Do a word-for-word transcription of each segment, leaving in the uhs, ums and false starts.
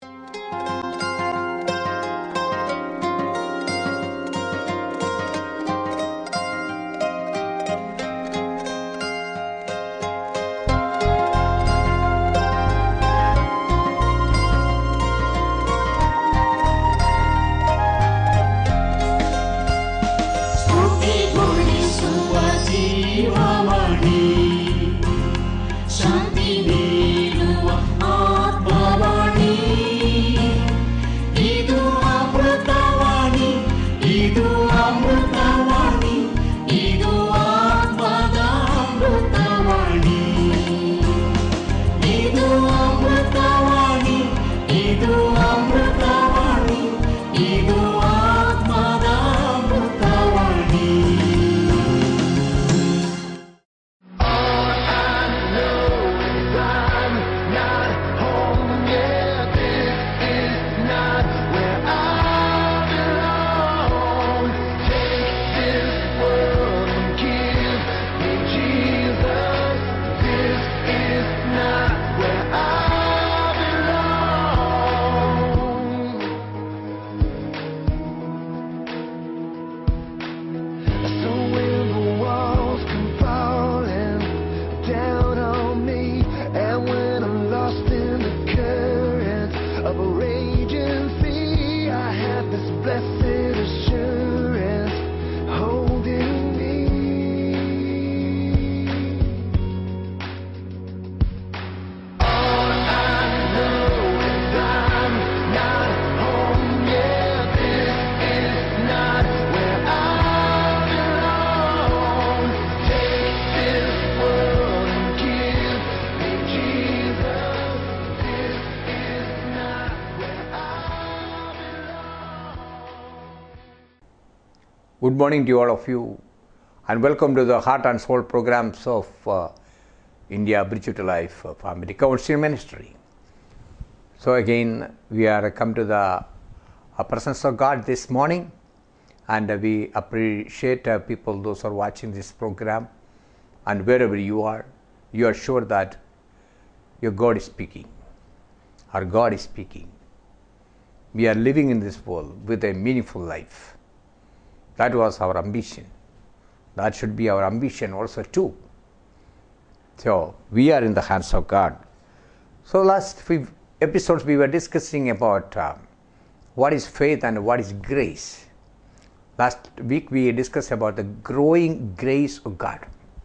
Good morning to all of you, and welcome to the Heart and Soul programs of uh, India Bridge to Life uh, Family Counseling Ministry. So again, we are come to the uh, presence of God this morning, and uh, we appreciate uh, people, those who are watching this program, and wherever you are, you are sure that your God is speaking. Our God is speaking. We are living in this world with a meaningful life. That was our ambition. That should be our ambition also too. So we are in the hands of God. So last few episodes we were discussing about uh, what is faith and what is grace. Last week we discussed about the growing grace of God.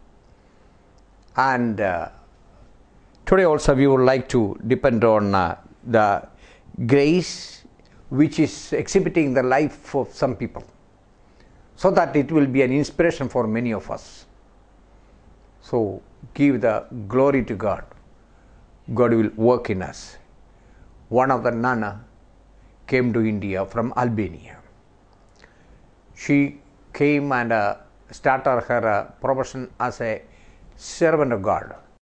And uh, today also we would like to depend on uh, the grace which is exhibiting the life of some people, so that it will be an inspiration for many of us. So give the glory to God. God will work in us. One of the nuns came to India from Albania. She came and uh, started her uh, profession as a servant of God.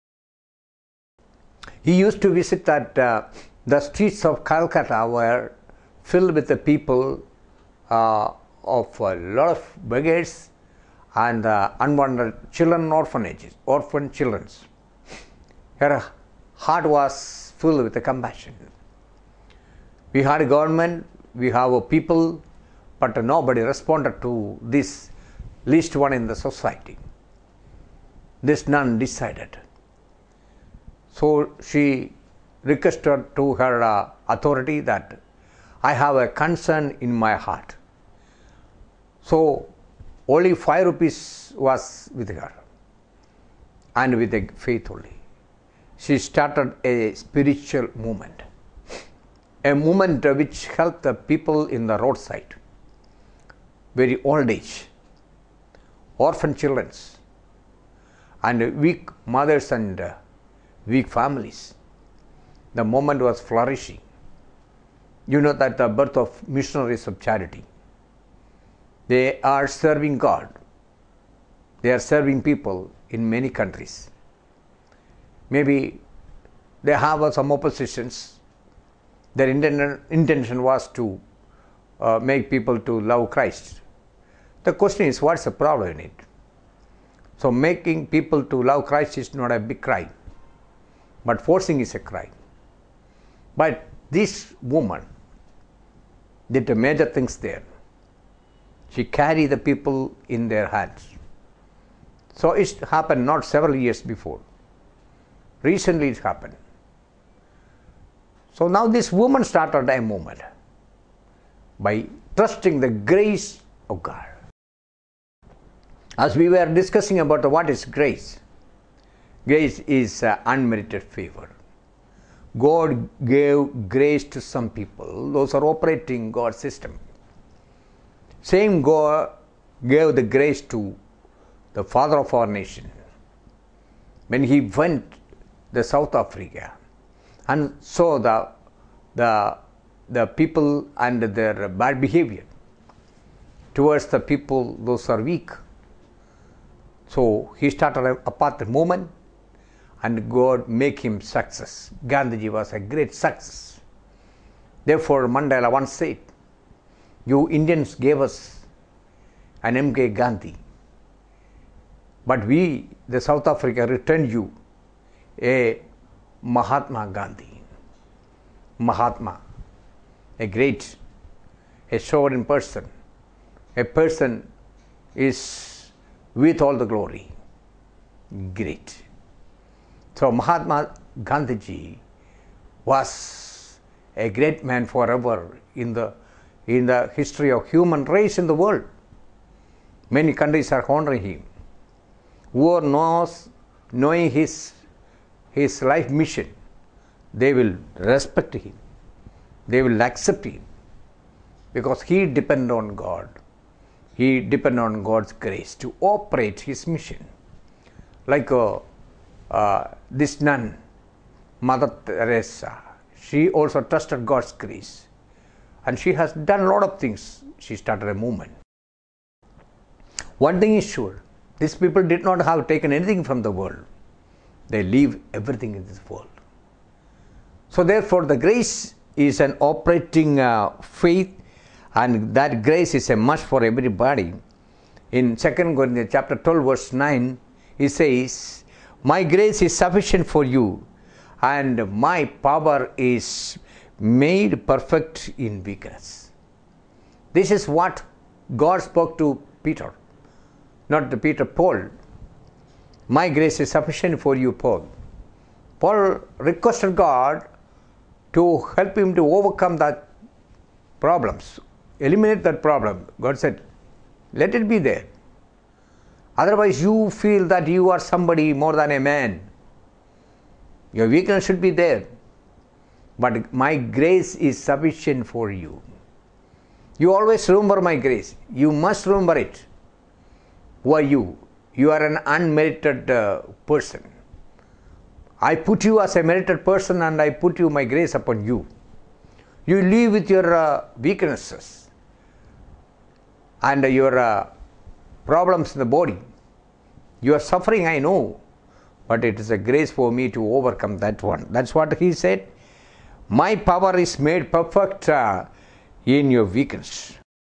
He used to visit that uh, the streets of Calcutta were filled with the people uh, of a lot of beggars and uh, unwanted children orphanages, orphan children. Her heart was full with compassion. We had a government, we have a people, but nobody responded to this least one in the society. This nun decided. So she requested to her uh, authority that I have a concern in my heart. So only five rupees was with her, and with a faith only. She started a spiritual movement, a movement which helped the people in the roadside, very old age, orphan children, and weak mothers and uh, weak families. The movement was flourishing. You know that the birth of missionaries of charity. They are serving God. They are serving people in many countries. Maybe they have some oppositions. Their intention was to uh, make people to love Christ. The question is, what's the problem in it? So making people to love Christ is not a big crime, but forcing is a crime. But this woman did the major things there. She carried the people in their hands. So it happened not several years before. Recently it happened. So now this woman started a movement by trusting the grace of God. As we were discussing about what is grace, grace is uh, unmerited favor. God gave grace to some people. Those are operating God's system. Same God gave the grace to the father of our nation when he went to South Africa and saw the, the, the people and their bad behavior towards the people, those are weak. So he started a apartheid movement and God make him success. Gandhiji was a great success. Therefore Mandela once said, you Indians gave us an M K Gandhi, but we, the South Africa, returned you a Mahatma Gandhi. Mahatma, a great, a sovereign person, a person is with all the glory. Great. So Mahatma Gandhiji was a great man forever in the in the history of human race in the world. Many countries are honoring him. Whoever knows, knowing his his life mission, they will respect him. They will accept him because he depended on God. He depended on God's grace to operate his mission. Like uh, uh, this nun, Mother Teresa, she also trusted God's grace. And she has done a lot of things. She started a movement. One thing is sure, these people did not have taken anything from the world. They leave everything in this world. So therefore the grace is an operating uh, faith, and that grace is a must for everybody. In Second Corinthians chapter twelve verse nine, he says, my grace is sufficient for you, and my power is made perfect in weakness. This is what God spoke to Peter, not to Peter, Paul. My grace is sufficient for you, Paul. Paul requested God to help him to overcome that problems, eliminate that problem. God said, let it be there. Otherwise you feel that you are somebody more than a man. Your weakness should be there. But my grace is sufficient for you. You always remember my grace. You must remember it. Who are you? You are an unmerited uh, person. I put you as a merited person and I put you my grace upon you. You live with your uh, weaknesses and uh, your uh, problems in the body. You are suffering, I know, but it is a grace for me to overcome that one. That's what he said. My power is made perfect uh, in your weakness.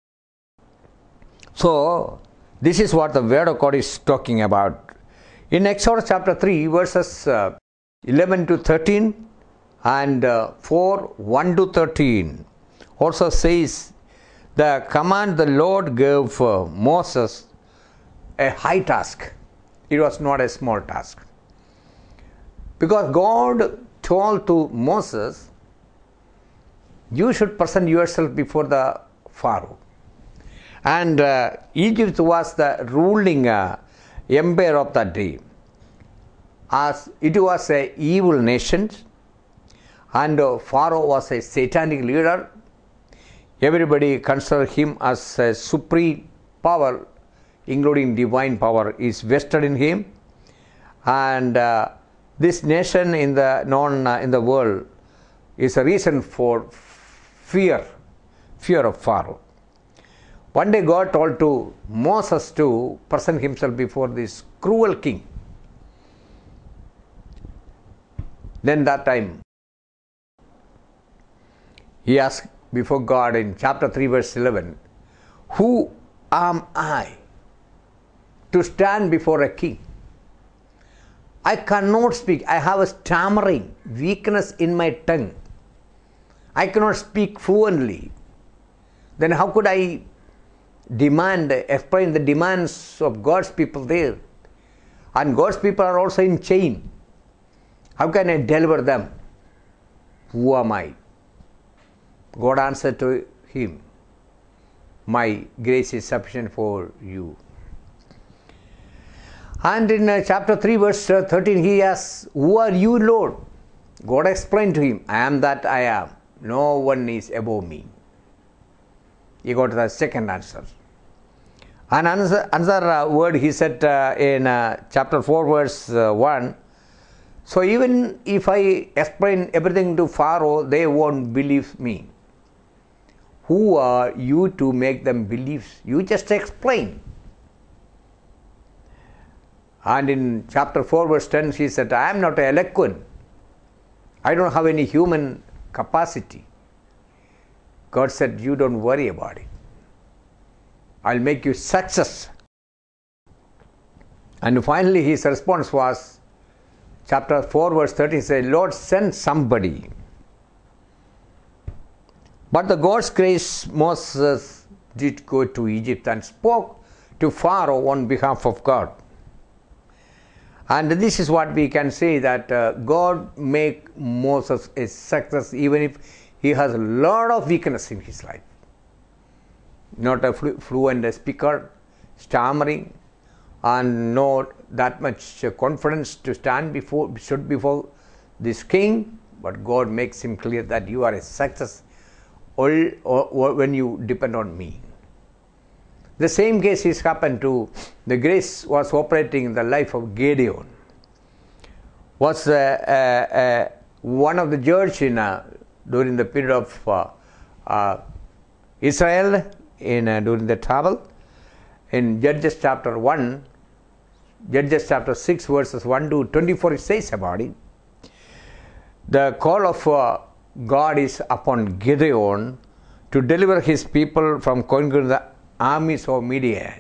So, this is what the Word of God is talking about. In Exodus chapter three, verses uh, eleven to thirteen and uh, four, one to thirteen, also says, the command the Lord gave uh, Moses a high task. It was not a small task. Because God told to Moses, you should present yourself before the Pharaoh. And uh, Egypt was the ruling uh, empire of that day. As it was an evil nation, and uh, Pharaoh was a satanic leader. Everybody considered him as a supreme power, including divine power, is vested in him. And uh, this nation in the known uh, in the world is a reason for fear, fear of Pharaoh. One day God told to Moses to present himself before this cruel king. Then that time he asked before God in chapter three verse eleven, who am I to stand before a king? I cannot speak. I have a stammering weakness in my tongue. I cannot speak fluently. Then how could I demand, explain the demands of God's people there? And God's people are also in chain. How can I deliver them? Who am I? God answered to him, my grace is sufficient for you. And in uh, chapter three, verse uh, thirteen, he asks, who are you, Lord? God explained to him, I am that I am. No one is above me. He got the second answer. And another, another uh, word he said uh, in uh, chapter four, verse uh, one, so even if I explain everything to Pharaoh, they won't believe me. Who are you to make them believe? You just explain. And in chapter four, verse ten, he said, I am not eloquent. I don't have any human capacity. God said, you don't worry about it. I'll make you success. And finally, his response was, chapter four, verse thirty, said, Lord, send somebody. But the God's grace, Moses did go to Egypt and spoke to Pharaoh on behalf of God. And this is what we can say, that uh, God make Moses a success even if he has a lot of weakness in his life. Not a flu- fluent speaker, stammering, and not that much confidence to stand before, stood before this king, but God makes him clear that you are a success all, or, or when you depend on me. The same case is happened to, the grace was operating in the life of Gideon. Was uh, uh, uh, one of the judges in, uh, during the period of uh, uh, Israel in uh, during the travel. In Judges chapter one, Judges chapter six, verses one to twenty-four, it says about it. The call of uh, God is upon Gideon to deliver his people from conquering the armies of Midian.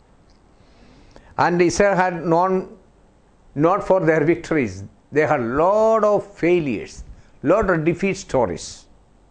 And Israel had known not for their victories. They had a lot of failures, lot of defeat stories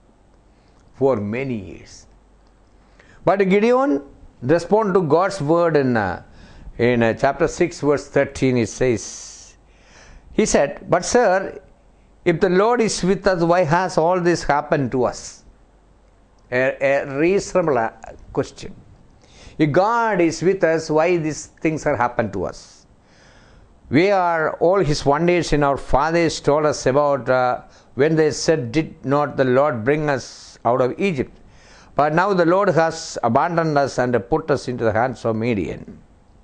for many years. But Gideon responded to God's word in, uh, in uh, chapter six, verse thirteen, it says, he said, but sir, if the Lord is with us, why has all this happened to us? A, a reasonable question. If God is with us, why these things have happened to us? We are all his wonders in our fathers told us about uh, when they said, did not the Lord bring us out of Egypt? But now the Lord has abandoned us and put us into the hands of Midian.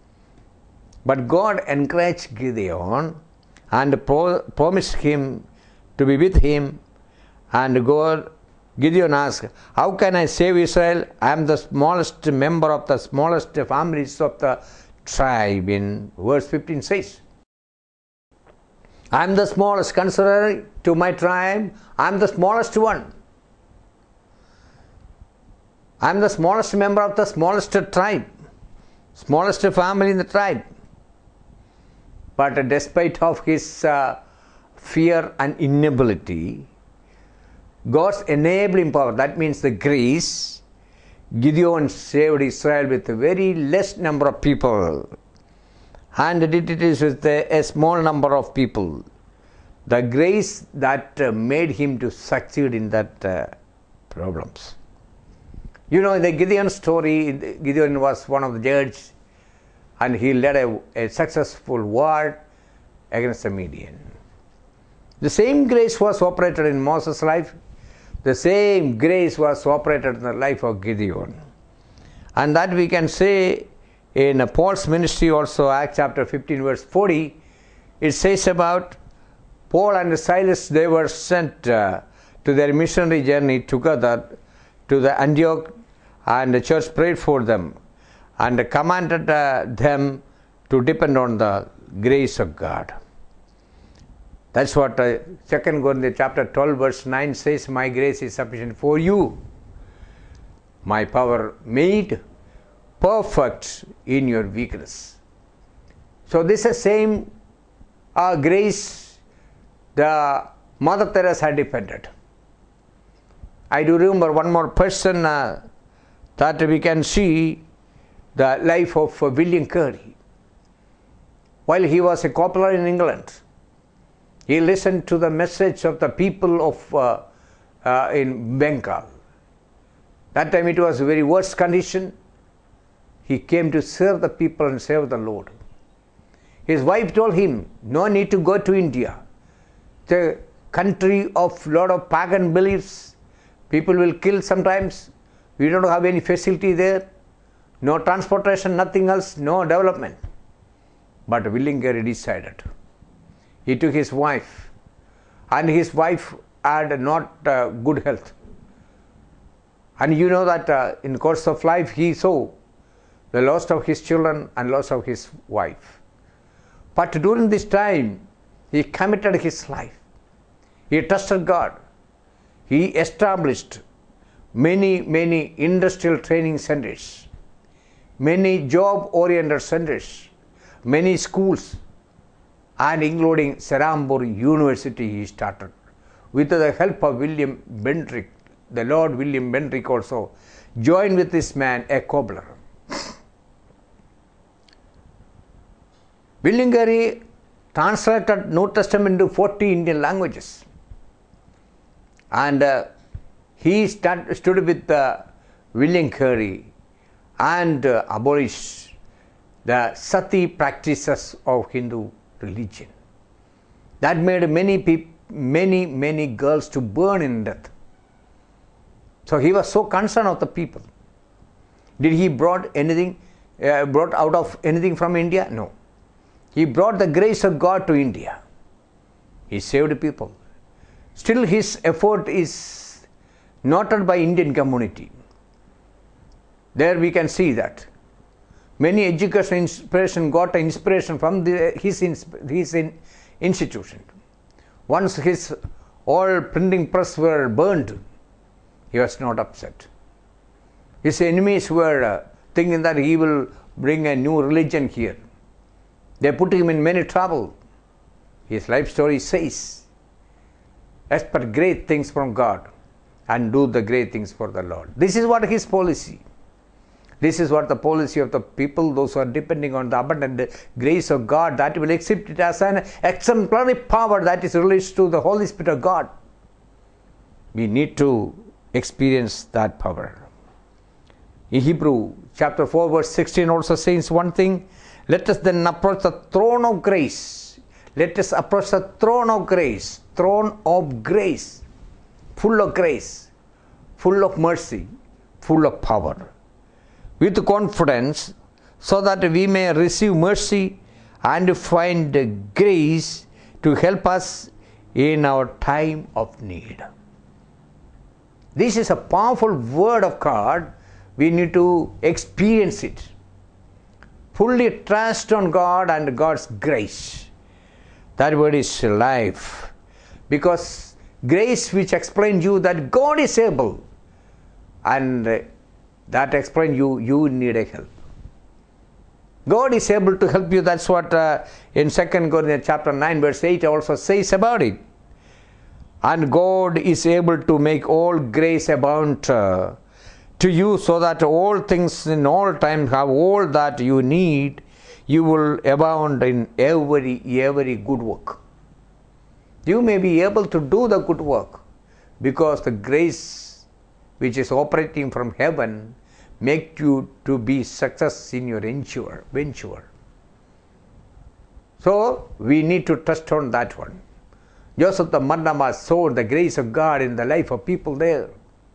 But God encouraged Gideon and pro- promised him to be with him. And God, Gideon asked, how can I save Israel? I am the smallest member of the smallest families of the tribe. In verse fifteen says, I am the smallest, consider to my tribe, I am the smallest one. I am the smallest member of the smallest tribe, smallest family in the tribe. But despite of his uh, fear and inability, God's enabling power, that means the grace, Gideon saved Israel with a very less number of people, and did it is with a, a small number of people. The grace that uh, made him to succeed in that uh, problems. You know, the Gideon story, Gideon was one of the judges, and he led a, a successful war against the Midian. The same grace was operated in Moses' life. The same grace was operated in the life of Gideon. And that we can say in Paul's ministry also, Acts chapter fifteen, verse forty, it says about Paul and Silas, they were sent uh, to their missionary journey together to the Antioch, and the church prayed for them and commanded uh, them to depend on the grace of God. That's what uh, Second Corinthians chapter twelve, verse nine says, my grace is sufficient for you. My power made perfect in your weakness. So this is the same uh, grace the Mother Teresa had depended. I do remember one more person uh, that we can see the life of uh, William Carey. While he was a cobbler in England, he listened to the message of the people of uh, uh, in Bengal. That time it was a very worst condition. He came to serve the people and serve the Lord. His wife told him, no need to go to India. The country of lot of pagan beliefs. People will kill sometimes. We don't have any facility there. No transportation, nothing else, no development. But William Carey decided. He took his wife, and his wife had not uh, good health. And you know that uh, in course of life he saw the loss of his children and loss of his wife. But during this time, he committed his life. He trusted God. He established many, many industrial training centers, many job-oriented centers, many schools, and including Serampore University he started. With the help of William Bendrick, the Lord William Bendrick also joined with this man, a cobbler. William Carey translated New Testament into forty Indian languages. And uh, he start, stood with uh, William Carey and uh, abolished the sati practices of Hindu religion. That made many people, many, many girls to burn in death. So he was so concerned of the people. Did he brought anything, uh, brought out of anything from India? No. He brought the grace of God to India. He saved people. Still his effort is noted by Indian community. There we can see that. Many education inspiration got inspiration from the, his, his in, institution. Once his all printing press were burned, he was not upset. His enemies were uh, thinking that he will bring a new religion here. They put him in many trouble. His life story says, expect great things from God and do the great things for the Lord. This is what his policy. This is what the policy of the people, those who are depending on the abundant grace of God, that will accept it as an exemplary power that is released to the Holy Spirit of God. We need to experience that power. In Hebrew chapter four verse sixteen also says one thing, let us then approach the throne of grace. Let us approach the throne of grace, throne of grace, full of grace, full of mercy, full of power, with confidence, so that we may receive mercy and find grace to help us in our time of need. This is a powerful word of God. We need to experience it. Fully trust on God and God's grace. That word is life. Because grace which explains you that God is able, and that explains you, you need a help. God is able to help you. That's what uh, in Second Corinthians chapter nine verse eight also says about it. And God is able to make all grace abound uh, to you, so that all things in all times have all that you need. You will abound in every, every good work. You may be able to do the good work because the grace which is operating from heaven make you to be success in your venture. venture. So we need to trust on that one. Joseph the Marnama saw the grace of God in the life of people there.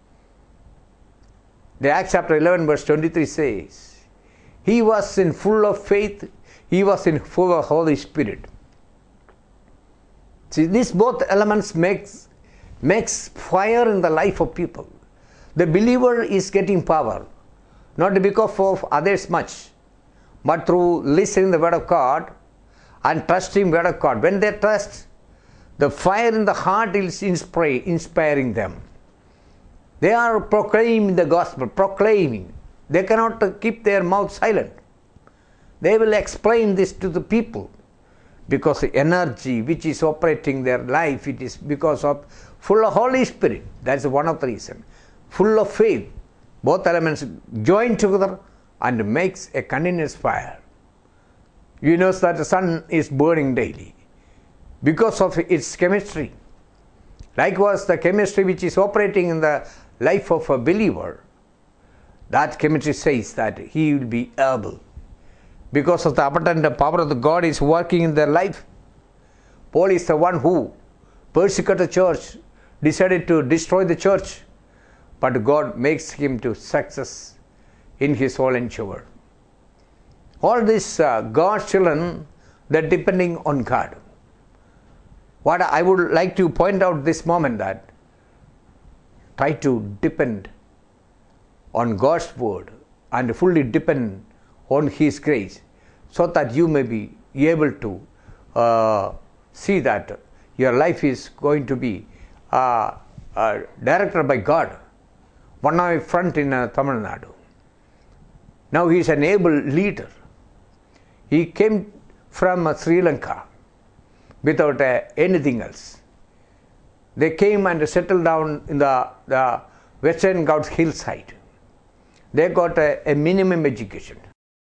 The Acts chapter eleven verse twenty-three says, he was in full of faith, he was in full of Holy Spirit. See, these both elements makes, makes fire in the life of people. The believer is getting power, not because of others much, but through listening the word of God and trusting the word of God. When they trust, the fire in the heart is inspiring them. They are proclaiming the gospel, proclaiming. They cannot keep their mouth silent. They will explain this to the people, because the energy which is operating their life, it is because of full of Holy Spirit. That's one of the reasons. Full of faith. Both elements join together and makes a continuous fire. You know that the sun is burning daily because of its chemistry. Likewise, the chemistry which is operating in the life of a believer, that chemistry says that he will be able, because of the abundant power of the God is working in their life. Paul is the one who persecuted the church, decided to destroy the church, but God makes him to success in his whole endeavor. All these uh, God's children, they're depending on God. What I would like to point out this moment, that try to depend on God's word and fully depend on His grace, so that you may be able to uh, see that your life is going to be uh, uh, directed by God. One of my friend in uh, Tamil Nadu, now he is an able leader. He came from uh, Sri Lanka without uh, anything else. They came and settled down in the, the Western Ghats hillside. They got a, a minimum education.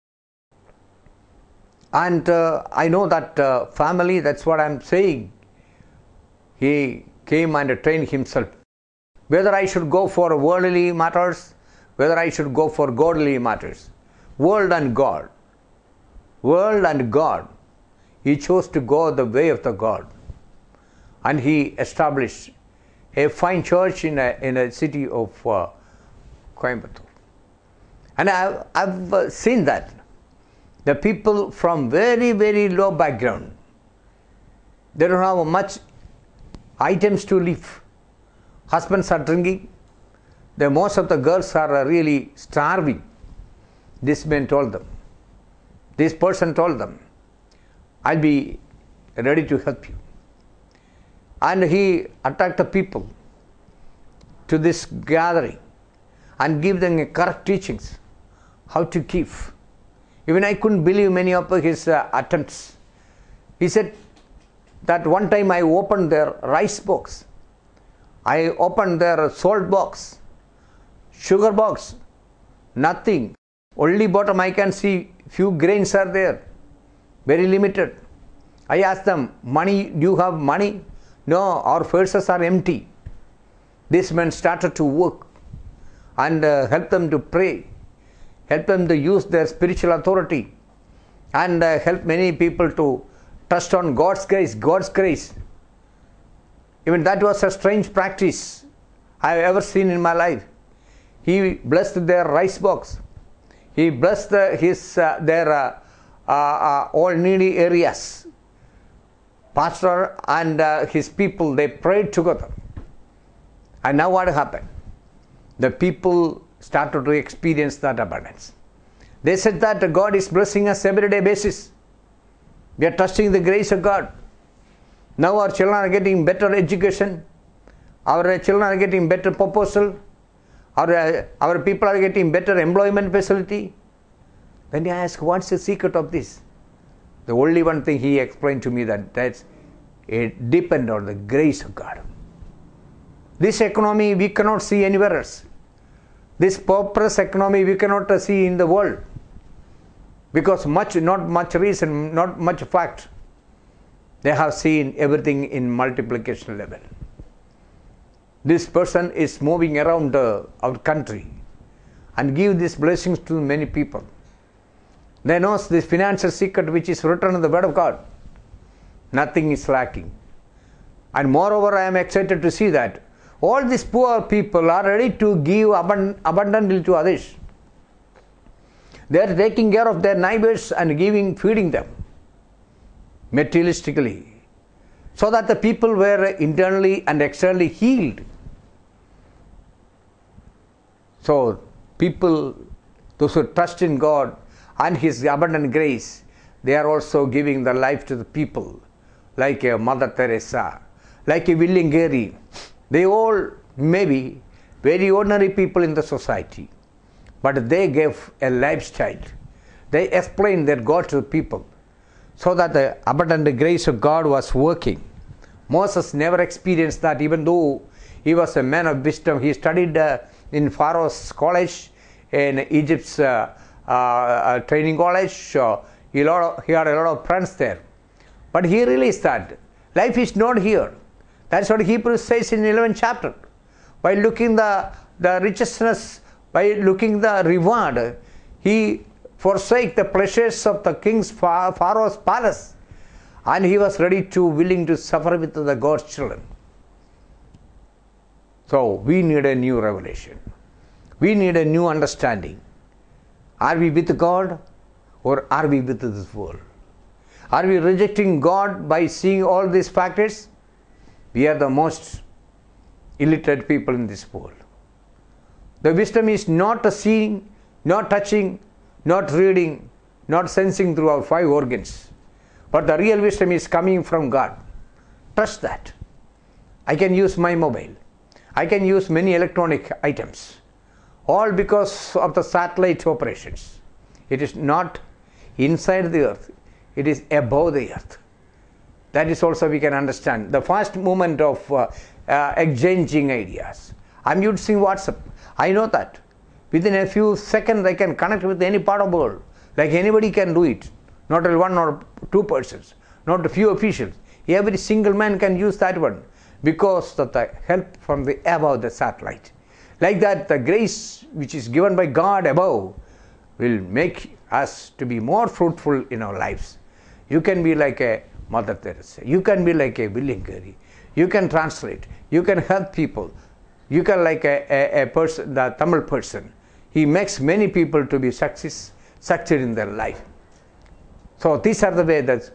And uh, I know that uh, family, that's what I'm saying. He came and trained himself. Whether I should go for worldly matters, whether I should go for godly matters. World and God. World and God. He chose to go the way of the God. And he established a fine church in a, in a city of uh, Coimbatore. And I've, I've uh, seen that. The people from very, very low background, they don't have much items to live. Husbands are drinking. The most of the girls are uh, really starving. This man told them. This person told them, I'll be ready to help you. And he attacked the people to this gathering and give them correct teachings, how to give. Even I couldn't believe many of his uh, attempts. He said that one time I opened their rice box, I opened their salt box, sugar box, nothing. Only bottom I can see few grains are there, very limited. I asked them, money, do you have money? No, our purses are empty. This man started to work and uh, help them to pray, help them to use their spiritual authority, and uh, help many people to trust on God's grace, God's grace. Even that was a strange practice I have ever seen in my life. He blessed their rice box. He blessed the, his, uh, their uh, uh, uh, all needy areas. Pastor and uh, his people, they prayed together. And now what happened? The people started to experience that abundance. They said that God is blessing us every day basis. We are trusting the grace of God. Now our children are getting better education. Our children are getting better proposal. Our, uh, our people are getting better employment facility. Then I asked, what's the secret of this? The only one thing he explained to me, that that's it depends on the grace of God. This economy we cannot see anywhere else. This prosperous economy we cannot see in the world, because much, not much reason, not much fact. They have seen everything in multiplication level. This person is moving around uh, our country and give these blessings to many people. They know this financial secret which is written in the Word of God. Nothing is lacking. And moreover, I am excited to see that all these poor people are ready to give abund- abundantly to others. They are taking care of their neighbors and giving, feeding them materialistically, so that the people were internally and externally healed. So people, those who trust in God and His abundant grace, they are also giving their life to the people, like a Mother Teresa, like a William Carey. They all may be very ordinary people in the society, but they gave a lifestyle. They explained their God to the people, so that the abundant grace of God was working. Moses never experienced that, even though He was a man of wisdom. He studied uh, in Pharaoh's college, in Egypt's uh, uh, training college. Uh, he, lot of, he had a lot of friends there. But he realized that life is not here. That's what Hebrews says in eleventh chapter. By looking the, the richness, by looking the reward, he forsake the pleasures of the king's Pharaoh's palace, and he was ready to, willing to suffer with the God's children. So we need a new revelation. We need a new understanding. Are we with God or are we with this world? Are we rejecting God by seeing all these factors? We are the most illiterate people in this world. The wisdom is not seeing, not touching, not reading, not sensing through our five organs. But the real wisdom is coming from God. Trust that. I can use my mobile. I can use many electronic items. All because of the satellite operations. It is not inside the earth. It is above the earth. That is also we can understand. The fast movement of uh, uh, exchanging ideas. I'm using WhatsApp. I know that. Within a few seconds I can connect with any part of the world. Like anybody can do it. Not only one or two persons. Not a few officials. Every single man can use that one. Because of the help from the above the satellite. Like that, the grace which is given by God above will make us to be more fruitful in our lives. You can be like a Mother Teresa. You can be like a William Carey. You can translate. You can help people. You can like a, a, a person, the Tamil person. He makes many people to be success, succeed in their life. So these are the way that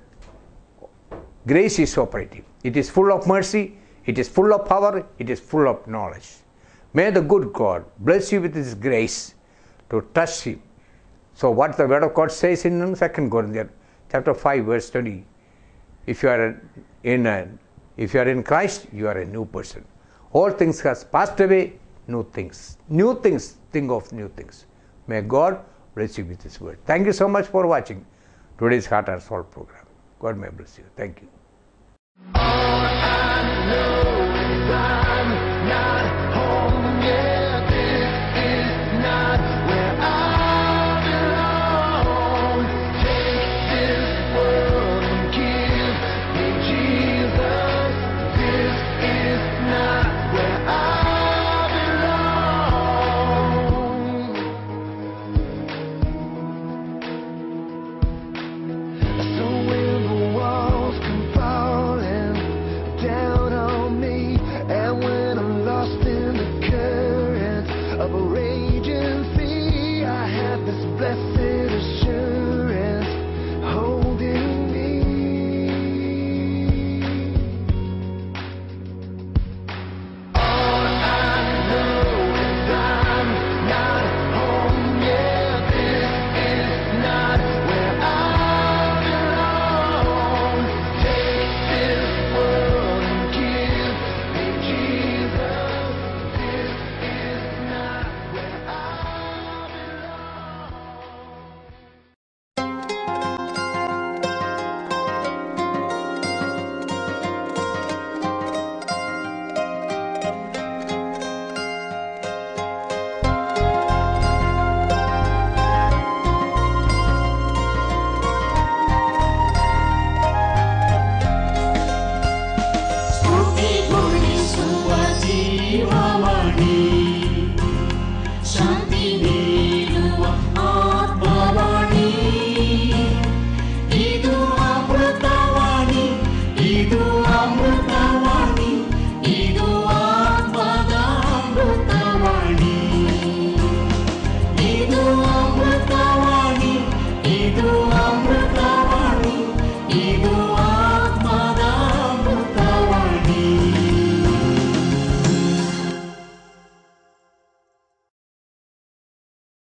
grace is operating. It is full of mercy. It is full of power. It is full of knowledge. May the good God bless you with His grace to trust Him. So what the Word of God says in Second Corinthians chapter five verse twenty, if you are in a, if you are in Christ, you are a new person. All things has passed away, new things. New things, think of new things. May God bless you with His word. Thank you so much for watching today's Heart and Soul program. God may bless you. Thank you. All I know is I'm not home yet. This is not where I belong. Take this world and give me Jesus. This is not where I belong. So when the walls come falling down on me, and when I'm lost in the current of a raging sea, I have this blessed assurance holding me. All I know is I'm not home yet. This is not where I belong. Take this world and give me Jesus. This is not where I belong. स्तुति गुणी सुवजीवा